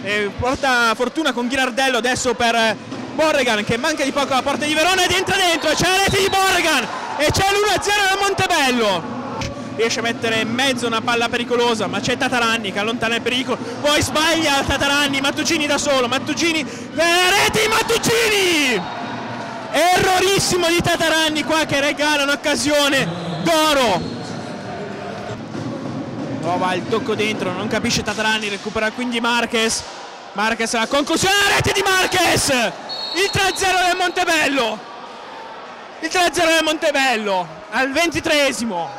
porta fortuna con Ghirardello adesso per Borregan, che manca di poco alla porta di Verona ed entra dentro, c'è la rete di Borregan e c'è l'1-0 da Montebello. Riesce a mettere in mezzo una palla pericolosa, ma c'è Tataranni che allontana il pericolo, poi sbaglia Tataranni, Mattuccini da solo, Mattuccini, la rete di Mattuccini, errorissimo di Tataranni qua che regala un'occasione d'oro. Prova il tocco dentro, non capisce Tataranni, recupera quindi Marquez, la conclusione, la rete di Marquez, il 3-0 del Montebello, il 3-0 del Montebello al 23esimo.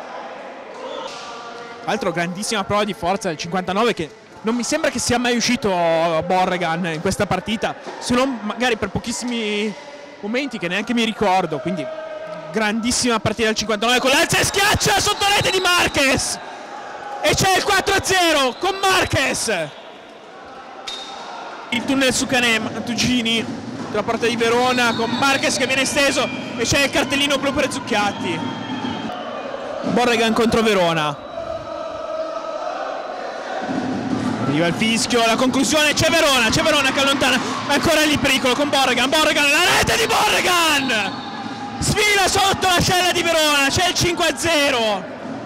Altro grandissima prova di forza del 59 che non mi sembra che sia mai uscito Borregan in questa partita, se non magari per pochissimi momenti che neanche mi ricordo, quindi grandissima partita del 59 con l'alza e schiaccia sotto rete di Marquez e c'è il 4-0 con Marquez. Il tunnel su Canè, Mattuccini sulla porta di Verona con Marquez che viene esteso e c'è il cartellino blu per Zucchiatti. Borregan contro Verona. Arriva il fischio, la conclusione, c'è Verona che allontana, ma ancora lì pericolo con Borregan, la rete di Borregan! Sfila sotto la scella di Verona, c'è il 5-0.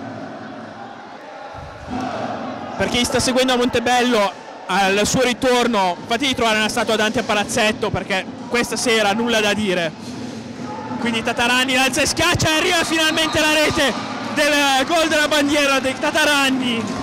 Per chi sta seguendo a Montebello, al suo ritorno, fate di trovare una statua davanti a Palazzetto perché questa sera nulla da dire. Quindi Tataranni alza e schiaccia e arriva finalmente la rete del gol della bandiera di Tataranni.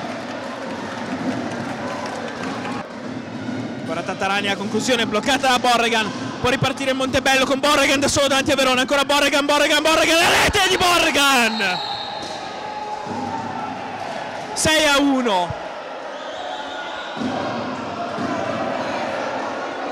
Ora Tataranni a conclusione bloccata da Borregan, può ripartire in Montebello con Borregan da solo davanti a Verona, ancora Borregan, la rete di Borregan! 6-1.